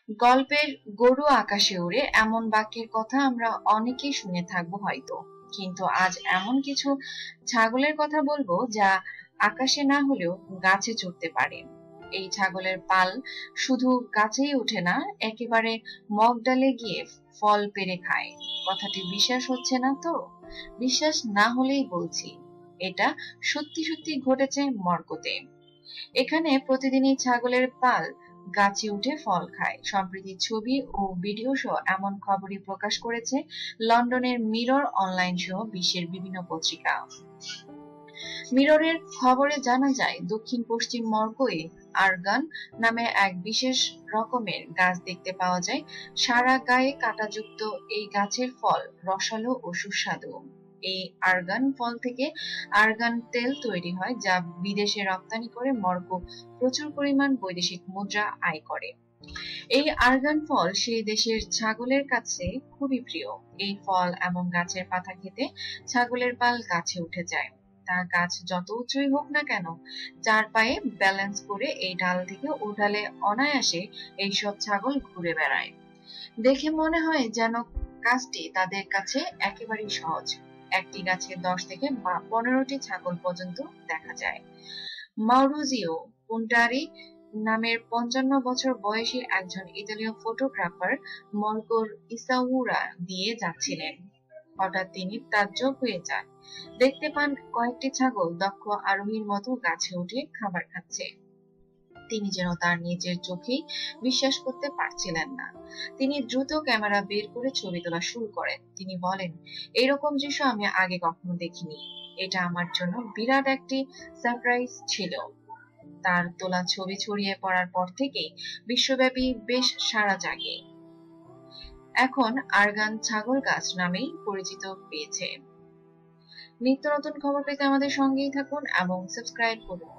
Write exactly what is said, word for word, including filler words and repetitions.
গল্পের গরু আকাশে উড়ে এমন বাক্যের কথা আমরা অনেকেই শুনে থাকবো হয়তো, কিন্তু আজ এমন কিছু ছাগলের কথা বলবো যা আকাশে না হলেও গাছে চড়তে পারে। এই ছাগলের পাল শুধু গাছেই ওঠে না, একেবারে মগডালে গিয়ে ফল পেড়ে খায়। কথাটি বিশ্বাস হচ্ছে না তো? বিশ্বাস না হলেই বলছি, এটা সত্যি সত্যি ঘটেছে মর্কোতে। এখানে প্রতিদিনই ছাগলের পাল গাছে উঠে ফল খায়। সম্প্রতি ছবি ও ভিডিও সহ এমন খবরই প্রকাশ করেছে লন্ডনের মিরর অনলাইন সহ বিশ্বের বিভিন্ন পত্রিকা। মিররের খবরে জানা যায়, দক্ষিণ পশ্চিম মরক্কোয়ে আরগান নামে এক বিশেষ রকমের গাছ দেখতে পাওয়া যায়। সারা গায়ে কাঁটাযুক্ত এই গাছের ফল রসালো ও সুস্বাদু। এই আরগান ফল থেকে আরগান তেল তৈরি হয়, যা বিদেশে রপ্তানি করে মরক্কো প্রচুর পরিমাণ বৈদেশিক মুদ্রা আয় করে। এই আরগান ফল সেই দেশের ছাগলের কাছে খুবই প্রিয়। এই ফল এবং গাছের পাতা খেতে ছাগলের পাল গাছে উঠে যায়। তা গাছ যত উঁচুই হোক না কেন, চার পায়ে ব্যালেন্স করে এই ডাল থেকে ও ডালে অনায়াসে এইসব ছাগল ঘুরে বেড়ায়। দেখে মনে হয় যেন কাজটি তাদের কাছে একেবারেই সহজ। একটি গাছে দশ থেকে পনেরোটি ছাগল পর্যন্ত দেখা যায়। মাউরিজিও পুন্টারি নামের পঞ্চান্ন বছর বয়সী একজন ইতালীয় ফটোগ্রাফার মরক্কোর ইসাউরা দিয়ে যাচ্ছিলেন। হঠাৎ তিনি তাজ্জব হয়ে যান। দেখতে পান কয়েকটি ছাগল দক্ষ আরোহীর মতো গাছে উঠে খাবার খাচ্ছে। তিনি যেন তার নিজের চোখেই বিশ্বাস করতে পারছিলেন না। তিনি দ্রুত ক্যামেরা বের করে ছবি তোলা শুরু করেন। তিনি বলেন, এইরকম দৃশ্য আমি আগে কখনো দেখিনি। এটা আমার জন্য বিরাট একটি সারপ্রাইজ ছিল। তার তোলা ছবি ছড়িয়ে পড়ার পর থেকেই বিশ্বব্যাপী বেশ সাড়া জাগে। এখন আরগান ছাগল গাছ নামেই পরিচিত পেয়েছে। নিত্য নতুন খবর পেতে আমাদের সঙ্গেই থাকুন এবং সাবস্ক্রাইব করুন।